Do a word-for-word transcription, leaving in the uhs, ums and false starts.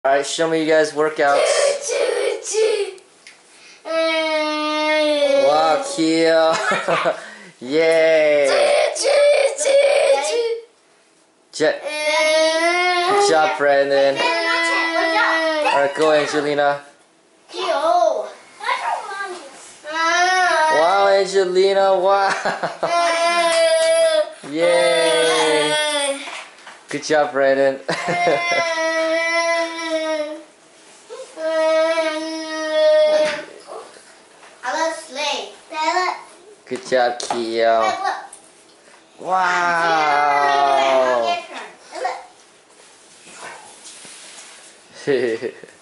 Alright, show me you guys workouts. Wow, Kia. Yay. Jet. Good job, Brandon. Alright, go, Angelina. Wow, Angelina. Wow. Yay. Good job, Brandon. Good job, Keo. Wow.